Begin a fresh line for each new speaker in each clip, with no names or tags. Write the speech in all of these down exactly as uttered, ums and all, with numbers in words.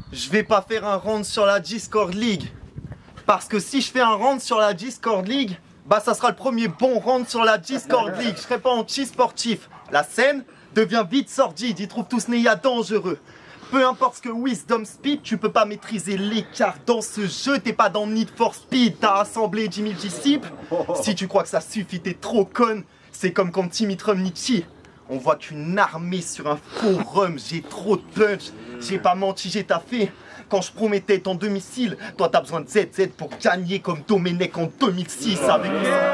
je vais pas faire un round sur la Discord League. Parce que si je fais un round sur la Discord League, bah ça sera le premier bon round sur la Discord League. Je serai pas anti-sportif. La scène devient vite sordide, ils trouvent tous Néa dangereux. Peu importe ce que Wisdom Speed, tu peux pas maîtriser l'écart dans ce jeu. T'es pas dans Need for Speed, t'as rassemblé dix mille disciples. Si tu crois que ça suffit, t'es trop con. C'est comme quand Timmy Trumnichi. On voit qu'une armée sur un forum, j'ai trop de punch. J'ai pas menti, j'ai taffé. Quand je promettais ton domicile, toi t'as besoin de Z Z pour gagner comme Domenech en deux mille six. Avec,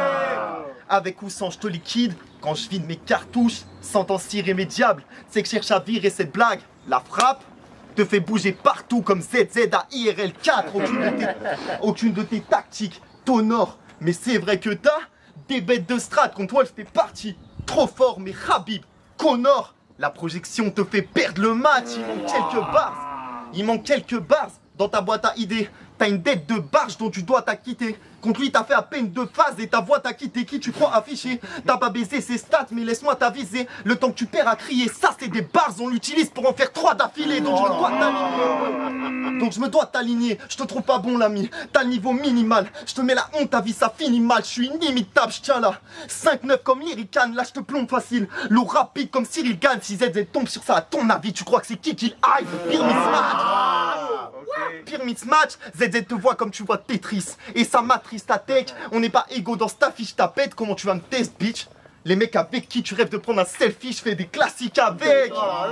avec ou sans je te liquide, quand je vide mes cartouches, sentence irrémédiable. C'est que je cherche à virer cette blague. La frappe te fait bouger partout comme Z Z à I R L quatre. Aucune de tes, aucune de tes tactiques t'honore. Mais c'est vrai que t'as des bêtes de strat. Contre toi, j'étais parti trop fort, mais Khabib, Connor, la projection te fait perdre le match. Il manque quelques bars. Il manque quelques bars dans ta boîte à idées. T'as une dette de barge dont tu dois t'acquitter. Contre lui, t'as fait à peine deux phases et ta voix t'a quitté. Qui tu crois afficher? T'as pas baisé ses stats, mais laisse-moi t'aviser. Le temps que tu perds à crier, ça c'est des bars, on l'utilise pour en faire trois d'affilée. Donc je me dois t'aligner. Donc je me dois t'aligner. Je te trouve pas bon, l'ami. T'as le niveau minimal. Je te mets la honte, ta vie ça finit mal. Je suis inimitable, je tiens là. cinq neuf comme Lyrican, là je te plombe facile. L'eau rapide comme Cyril Gann. Si Z Z tombe sur ça, à ton avis, tu crois que c'est qui qui aille? Pire mismatch. Pire mismatch. Z Z te voit comme tu vois Tetris. Et ça matrice ta tech. On n'est pas égaux dans cette affiche tapette. Comment tu vas me test, bitch? Les mecs avec qui tu rêves de prendre un selfie, je fais des classiques avec. Oh là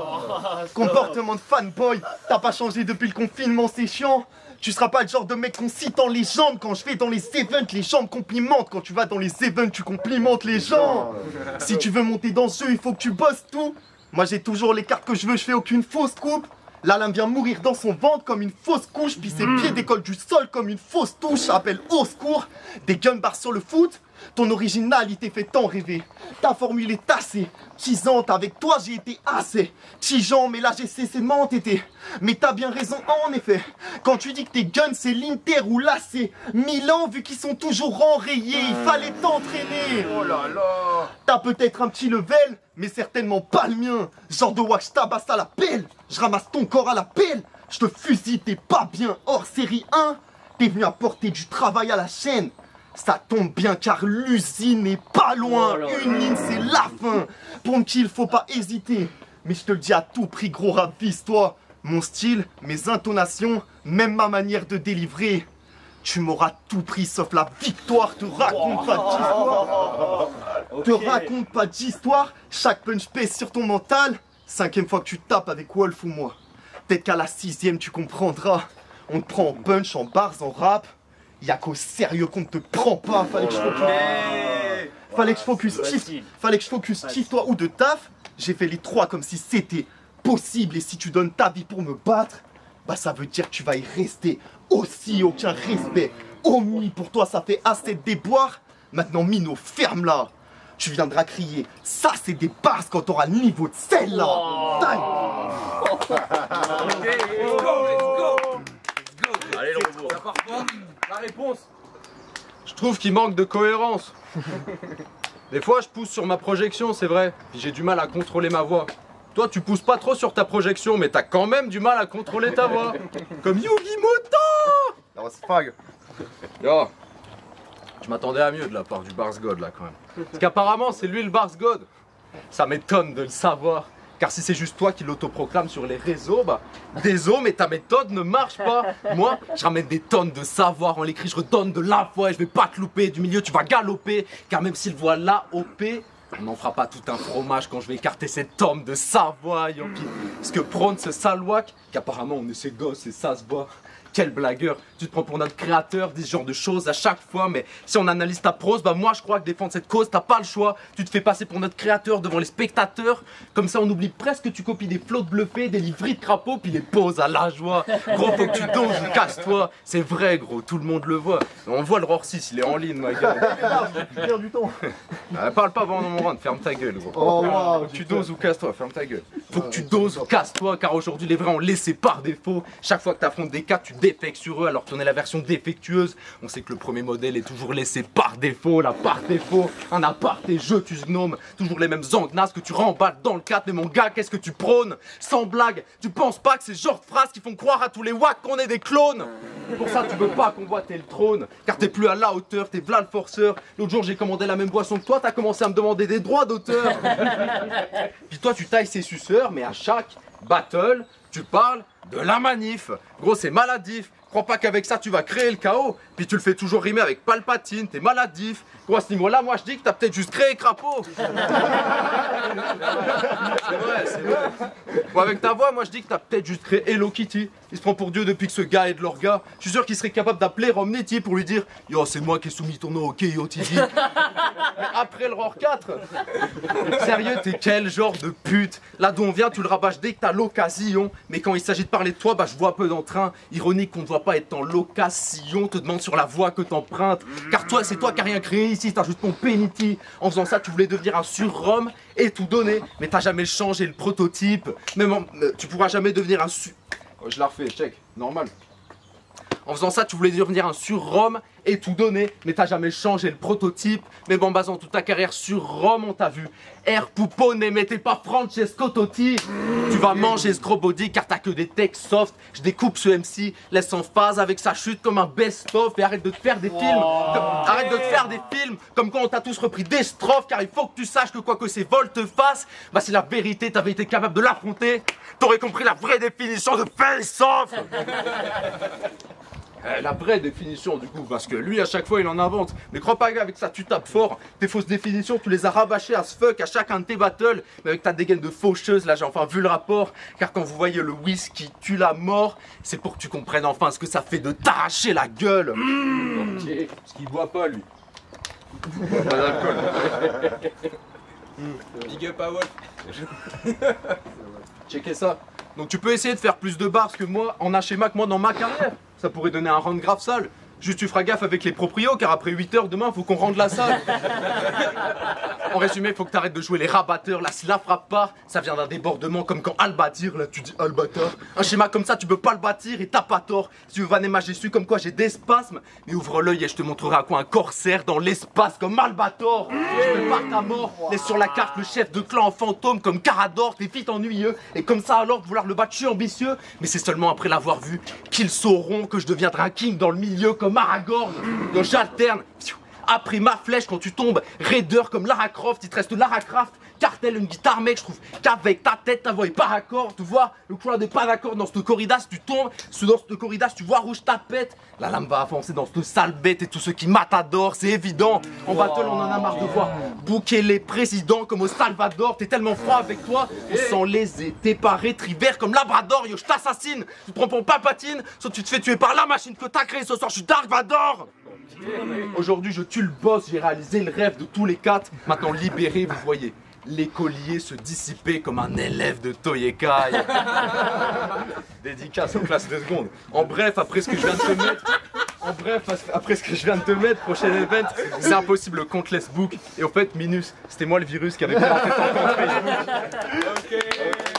là. Comportement de fanboy, t'as pas changé depuis le confinement, c'est chiant. Tu seras pas le genre de mec qu'on cite en légende. Quand je vais dans les events, les gens me complimentent. Quand tu vas dans les events, tu complimentes les gens. Si tu veux monter dans ce jeu, il faut que tu bosses tout. Moi j'ai toujours les cartes que je veux, je fais aucune fausse coupe. Là, l'un vient mourir dans son ventre comme une fausse couche, puis ses pieds décollent du sol comme une fausse touche. Appelle au secours, des gun bars sur le foot. Ton originalité fait tant rêver. Ta formule est assez teasante, avec toi j'ai été assez tigeant, mais là j'ai cessé de m'entêter. Mais t'as bien raison en effet, quand tu dis que tes guns c'est l'Inter ou là c'est Milan, vu qu'ils sont toujours enrayés, il fallait t'entraîner. Oh là là. T'as peut-être un petit level, mais certainement pas le mien. Genre de wax tabasse à la pelle, je ramasse ton corps à la pelle, je te fusille, t'es pas bien. Hors série un, t'es venu apporter du travail à la chaîne. Ça tombe bien car l'usine n'est pas loin. Oh Une ligne c'est la fin. Pour me kill faut pas hésiter. Mais je te le dis à tout prix, gros rap, vise-toi. Mon style, mes intonations, même ma manière de délivrer. Tu m'auras tout pris sauf la victoire. Te raconte oh. pas d'histoire. Okay. Te raconte pas d'histoire. Chaque punch pèse sur ton mental. Cinquième fois que tu tapes avec Wolf ou moi. Peut-être qu'à la sixième tu comprendras. On te prend en punch, en bars, en rap. Y'a qu'au sérieux qu'on ne te prend pas. Fallait que je focus. Fallait que je focus chiffre. Fallait que je focus chiffre toi ou de taf. J'ai fait les trois comme si c'était possible. Et si tu donnes ta vie pour me battre, bah ça veut dire que tu vas y rester aussi. Aucun respect. Omis pour toi ça fait assez de déboire. Maintenant Mino, ferme là. Tu viendras crier. Ça c'est des bases quand t'auras le niveau de celle-là. Oh.
Okay, let's go, let's go. Allez, la réponse.
Je trouve qu'il manque de cohérence. Des fois je pousse sur ma projection, c'est vrai, puis j'ai du mal à contrôler ma voix. Toi tu pousses pas trop sur ta projection, mais t'as quand même du mal à contrôler ta voix. Comme Yugi Moto.
That was fire.
Yo, je m'attendais à mieux de la part du Bars God là quand même. Parce qu'apparemment c'est lui le Bars God. Ça m'étonne de le savoir. Car si c'est juste toi qui l'autoproclame sur les réseaux, bah désolé mais ta méthode ne marche pas. Moi, je ramène des tonnes de savoir, on l'écrit, je redonne de la foi et je vais pas te louper. Du milieu, tu vas galoper. Car même s'il voit l'A O P, on n'en fera pas tout un fromage quand je vais écarter cet homme de Savoie. Parce que prône ce salouac, qu'apparemment on est ses gosses et ça se voit. Quel blagueur, tu te prends pour notre créateur, dis ce genre de choses à chaque fois, mais si on analyse ta prose, bah moi je crois que défendre cette cause, t'as pas le choix. Tu te fais passer pour notre créateur devant les spectateurs, comme ça on oublie presque que tu copies des flots de bluffés, des livres de crapaud, puis les poses à la joie. Gros, faut que tu doses ou casse-toi, c'est vrai gros, tout le monde le voit. On voit le Roar six, il est en ligne ma gueule.
Perds du temps.
Euh, parle pas avant mon round, ferme ta gueule gros.
Oh, wow,
faut que tu doses ou casse-toi, ferme ta gueule. Faut que tu doses ou casse-toi, car aujourd'hui les vrais ont laissé par défaut. Chaque fois que t'affrontes des cas, tu défects sur eux, alors qu'on est la version défectueuse. On sait que le premier modèle est toujours laissé par défaut, là par défaut. Un aparté jeu tu gnome, toujours les mêmes angnas que tu remballes dans le cadre. Mais mon gars, qu'est-ce que tu prônes? Sans blague, tu penses pas que c'est ce genre de phrases qui font croire à tous les wacks qu'on est des clones? Pour ça tu veux pas qu'on voit t'es le trône, car t'es plus à la hauteur, t'es v'là le forceur. L'autre jour j'ai commandé la même boisson que toi, t'as commencé à me demander des droits d'auteur. Puis toi tu tailles ses suceurs, mais à chaque battle, tu parles de la manif. Gros, c'est maladif. Crois pas qu'avec ça tu vas créer le chaos. Puis tu le fais toujours rimer avec Palpatine, t'es maladif. Gros, à ce niveau-là, moi je dis que t'as peut-être juste créé Crapaud. C'est vrai, c'est vrai. Bon, avec ta voix, moi je dis que t'as peut-être juste créé Hello Kitty. Il se prend pour Dieu depuis que ce gars est de l'orga. Je suis sûr qu'il serait capable d'appeler Romneti pour lui dire yo, c'est moi qui ai soumis ton nom au K O T V. Mais après le Roar quatre, sérieux, t'es quel genre de pute? Là d'où on vient, tu le rabâches dès que t'as l'occasion. Mais quand il s'agit de parler de toi, bah je vois peu d'entrain. Ironique qu'on ne doit pas être en location. Te demande sur la voie que t'empruntes. Car toi, c'est toi qui as rien créé ici, t'as juste ton penity. En faisant ça, tu voulais devenir un surhomme et tout donner. Mais t'as jamais changé le prototype. Même en, euh, tu pourras jamais devenir un su... Oh, je la refais, check, normal. En faisant ça, tu voulais devenir un surhomme et tout donner, mais t'as jamais changé le prototype. Même en basant toute ta carrière sur Rome, on t'a vu. Air pouponné, mais t'es pas Francesco Totti. Tu vas manger ce gros body car t'as que des techs soft. Je découpe ce M C, laisse en phase avec sa chute comme un best-of. Et arrête de te faire des films. Comme... Arrête de te faire des films comme quand on t'a tous repris des strophes. Car il faut que tu saches que quoi que ces vols te fassent, bah c'est la vérité, t'avais été capable de l'affronter. T'aurais compris la vraie définition de face-off. Euh, la vraie définition du coup, parce que lui à chaque fois il en invente. Mais crois pas qu'avec ça tu tapes fort. Tes fausses définitions tu les as rabâchées à ce fuck à chacun de tes battles. Mais avec ta dégaine de faucheuse, là j'ai enfin vu le rapport. Car quand vous voyez le whisky tue la mort, c'est pour que tu comprennes enfin ce que ça fait de t'arracher la gueule. Mmh. Okay. Parce qu'il boit pas lui. Pas d'alcool.
Big up à Wolf.
Checkez ça. Donc tu peux essayer de faire plus de bars que moi en un schéma que moi dans ma carrière. Ça pourrait donner un rend grave sale. Juste tu feras gaffe avec les proprios car après huit heures demain faut qu'on rende la salle. En résumé, faut que t'arrêtes de jouer les rabatteurs. Là si la frappe part, ça vient d'un débordement comme quand Albatir, là tu dis Albator. Un schéma comme ça tu peux pas le bâtir et t'as pas tort. Si tu veux vanner ma Jésus comme quoi j'ai des spasmes, mais ouvre l'œil et je te montrerai à quoi un corsaire dans l'espace comme Albator. Je me parte à mort, laisse sur la carte le chef de clan en fantôme comme Carador, tes feats ennuyeux. Et comme ça alors de vouloir le battre, je suis ambitieux. Mais c'est seulement après l'avoir vu qu'ils sauront que je deviendrai un king dans le milieu comme Aragorn. Donc j'alterne. Après ma flèche quand tu tombes, raider comme Lara Croft, il te reste Lara Croft, cartel, une guitare mec, je trouve qu'avec ta tête ta voix est pas raccord, tu vois, le couleur n'est pas d'accord dans cette corrida, si tu tombes, dans cette corrida, si tu vois rouge ta pète, la lame va avancer dans cette sale bête et tous ceux qui m'adorent, c'est évident, en battle on en a marre de voir bouquer les présidents comme au Salvador, t'es tellement froid avec toi, on sent lésé, t'es pas rétrivert comme Labrador, yo je t'assassine, tu te prends pour Palpatine, soit tu te fais tuer par la machine que t'as créée ce soir, je suis Dark Vador. Aujourd'hui je tue le boss, j'ai réalisé le rêve de tous les quatre. Maintenant libéré, vous voyez l'écolier se dissiper comme un élève de Toyekai. Dédicace aux classes de seconde. En bref, après ce que je viens de te mettre, en bref, après ce que je viens de te mettre, prochain event, c'est impossible le compte book. Et au fait, Minus, c'était moi le virus qui avait présenté ton compte Facebook. Okay.